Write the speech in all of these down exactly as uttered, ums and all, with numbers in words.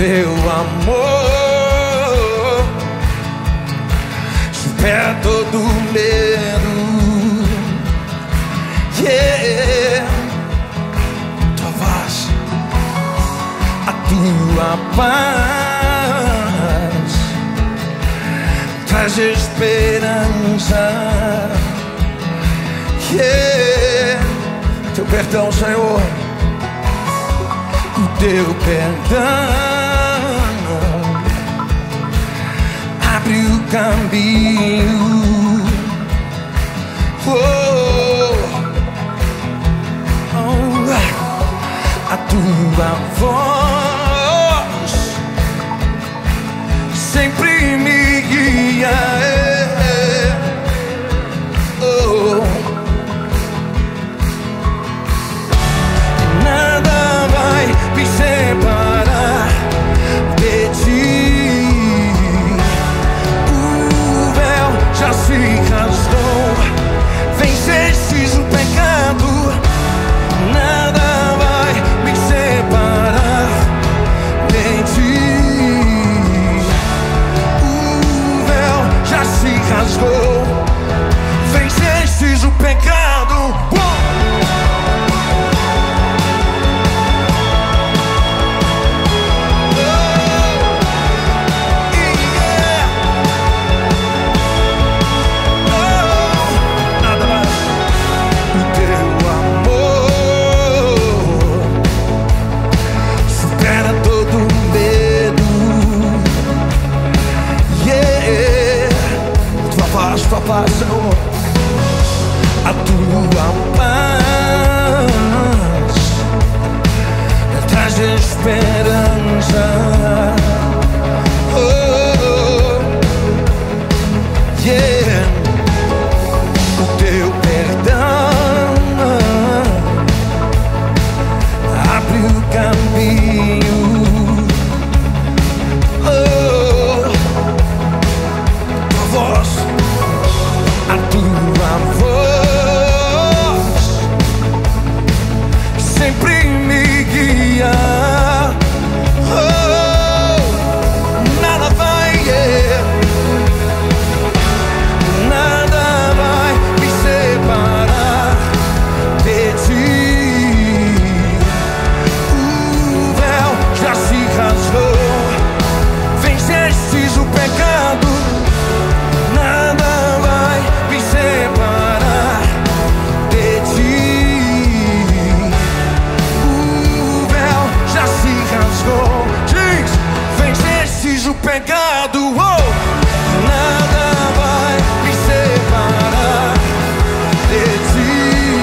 teu amor supera todo medo. Yeah. Tua voz, a tua paz traz esperança. Yeah. Teu perdão, Senhor, o teu perdão abre o caminho. Oh, oh, a tua voz sempre me guia. Oh, nada vai me separar de ti. O véu já se rasgou, vencestes o pecado. Nada vai me separar de ti. O véu já se rasgou, vencestes o pecado. Tua paz, Senhor, a tua paz traz esperança. Oh, yeah. O teu perdão abre o caminho. Oh, tua voz, a tua voz sempre me guia. Oh, nada vai, yeah. Nada vai me separar de ti. O véu já se rasgou, vencestes o pecado. Nada vai me separar de ti. O véu já se rasgou. Diz, vencestes o pecado. Oh! Nada vai me separar de ti.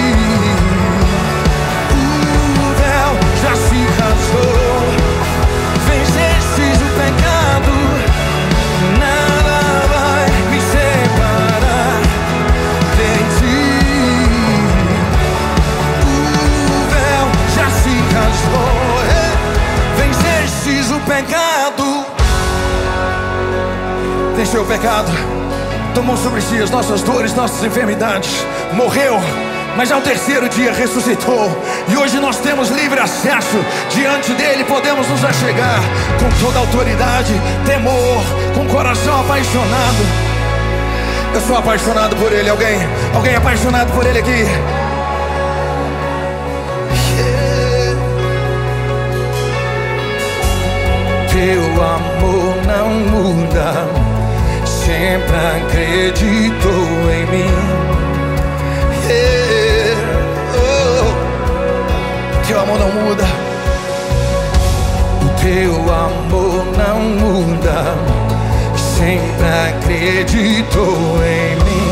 O véu já se rasgou, vencestes o pecado. Nada vai me separar de ti. O véu já se rasgou, vencestes o pecado. Venceu o pecado, tomou sobre si as nossas dores, nossas enfermidades. Morreu, mas ao terceiro dia ressuscitou. E hoje nós temos livre acesso diante dele, podemos nos achegar com toda autoridade, temor, com coração apaixonado. Eu sou apaixonado por ele. Alguém? Alguém é apaixonado por ele aqui? Yeah. Teu amor não muda, sempre acreditou em mim. Yeah. Oh. Teu amor não muda, o teu amor não muda, sempre acreditou em mim.